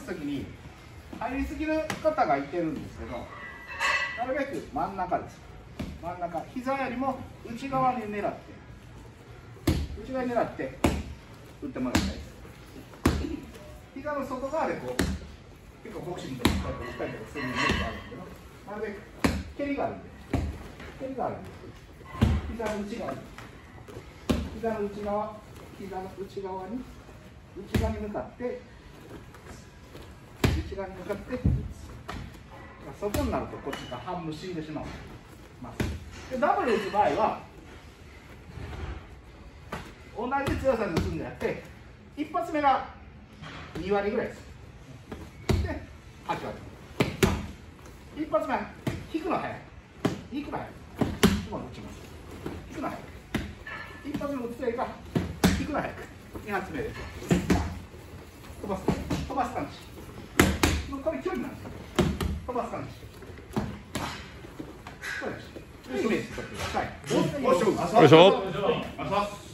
すときに入りすぎる方がいてるんですけど、なるべく真ん中です。真ん中、膝よりも内側に狙って、内側に狙って打ってもらいたいです。膝の外側でこう、結構ボクシングとか打ったりとかするイメージがあるんですけど、なるべく蹴りがあるんで、蹴りがあるんです。膝の内側に、膝の内側、膝の内側に、内側に向かって、内側に向かって打つ。外になるとこっちが半分死んでしまう。でダブル打つ場合は、同じ強さで打つんであって、一発目が2割ぐらいです。で、8割。一発目、引くの早い。引くの早い。今度打ちます。引くの早い。一発目打つよりか、引くの早く。2発目で。飛ばす。飛ばす感じ。これ距離なんですよ。飛ばす感じ。そうです。イメージしてください。 よいしょ。